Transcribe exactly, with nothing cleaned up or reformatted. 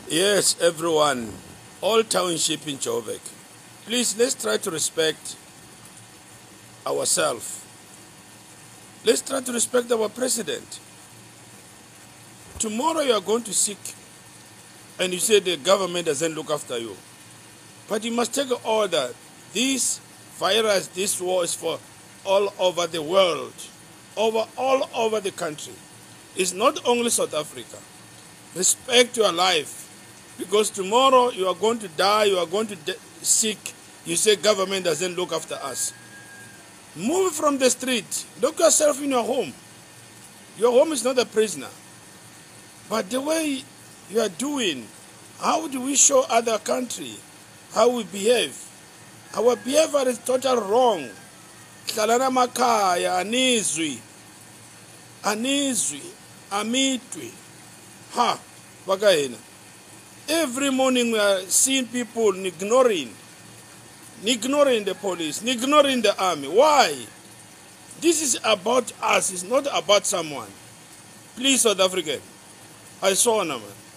Yes, everyone, all township in Joburg, please let's try to respect ourselves. Let's try to respect our president. Tomorrow you are going to sick and you say the government doesn't look after you. But you must take order. This virus, this war is for all over the world, over all over the country. It's not only South Africa. Respect your life. Because tomorrow you are going to die, you are going to de sick. You say government doesn't look after us. Move from the street. Look yourself in your home. Your home is not a prisoner. But the way you are doing, how do we show other country how we behave? Our behavior is totally wrong. Hlalana makaya, anizwi, anizwi, amitwi. Ha, wakaina. Every morning we are seeing people ignoring, ignoring the police, ignoring the army. Why? This is about us. It's not about someone. Please, South African, I saw them.